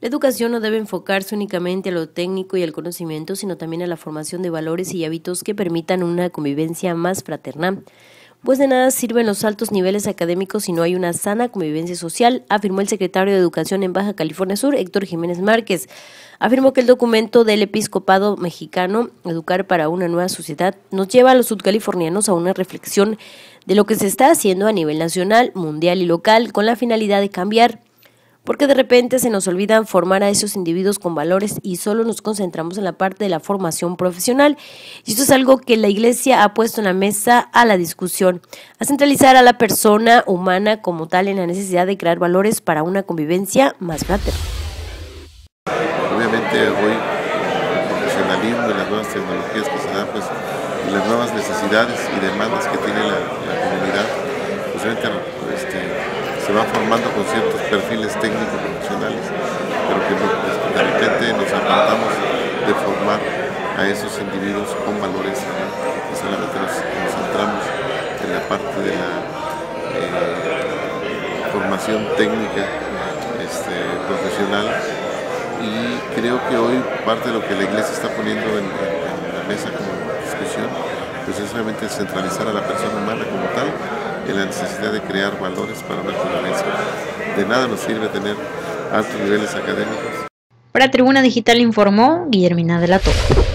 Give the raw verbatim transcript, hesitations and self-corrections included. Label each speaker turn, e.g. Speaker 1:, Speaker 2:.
Speaker 1: La educación no debe enfocarse únicamente a lo técnico y al conocimiento, sino también a la formación de valores y hábitos que permitan una convivencia más fraterna. Pues de nada sirven los altos niveles académicos si no hay una sana convivencia social, afirmó el secretario de Educación en Baja California Sur, Héctor Jiménez Márquez. Afirmó que el documento del Episcopado Mexicano, Educar para una Nueva Sociedad, nos lleva a los sudcalifornianos a una reflexión de lo que se está haciendo a nivel nacional, mundial y local, con la finalidad de cambiar. Porque de repente se nos olvida formar a esos individuos con valores y solo nos concentramos en la parte de la formación profesional. Y esto es algo que la Iglesia ha puesto en la mesa a la discusión, a centralizar a la persona humana como tal en la necesidad de crear valores para una convivencia más fraterna.
Speaker 2: Obviamente hoy el profesionalismo y las nuevas tecnologías que se dan, pues, y las nuevas necesidades y demandas que tiene la, la comunidad, pues obviamente este, se van formando con ciertos perfiles técnicos profesionales, pero que pues, de repente nos apartamos de formar a esos individuos con valores, ¿no? Y solamente nos, nos centramos en la parte de la eh, formación técnica este, profesional. Y creo que hoy parte de lo que la Iglesia está poniendo en, en la mesa como discusión, pues es realmente centralizar a la persona humana como tal, en la necesidad de crear valores para una convivencia. De nada nos sirve tener altos niveles académicos.
Speaker 3: Para Tribuna Digital informó Guillermina de la Torre.